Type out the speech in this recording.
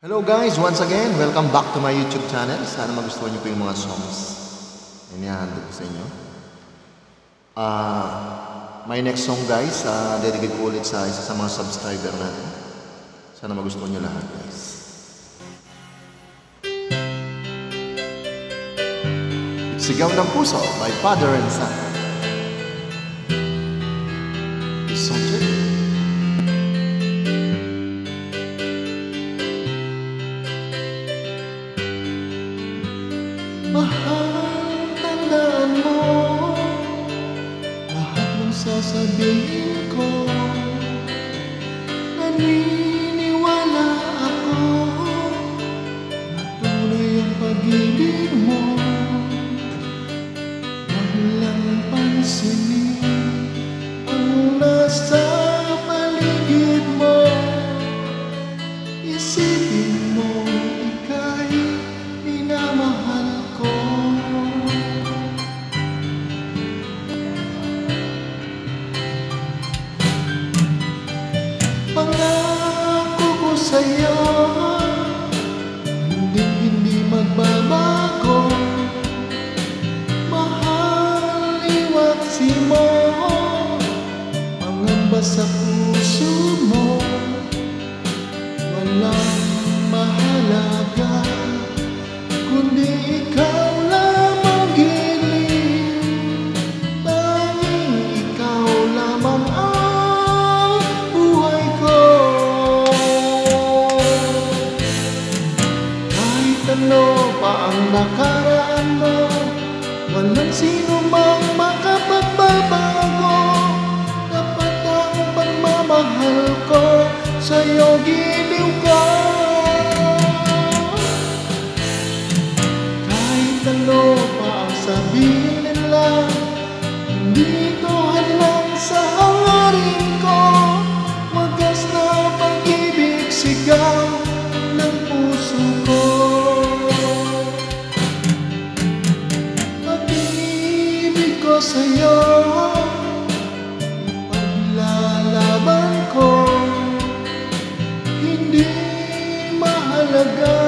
Hello guys, once again, welcome back to my YouTube channel. Sana magustuhan niyo po yung mga songs na inihandog ko sa inyo. My next song guys, dedicate ko ulit sa isa sa mga subscriber natin. Sana magustuhan niyo lahat guys. Sigaw ng Puso by Father and Son. Isonche. Mahal, tandaan mo lahat ng sasabihin ko. Naniniwala ako na tunay ang pag-ibig mo. Huwag lang pansinin ang nasa paligid mo. Isipin mo ika'y minamahal ko. Pangako ko sa'yo, hindi magbabago. Mahal, iwaksi mo pangamba sa puso mo. Walang mahalaga kundi ikaw lamang giling. Tanging ikaw lamang ang buhay ko. Kahit ano pa ang nakaraan mo, walang sino mang makapagbabago. Dapat ang pagmamahal ko sa'yo giliw ko. Ano pa ang sabihin nila, hindi ko hadlang sa hangarin ko. Wagas na pag-ibig, sigaw ng puso ko. Pag-ibig ko sa'yo, paglalaban ko. Hindi mahalaga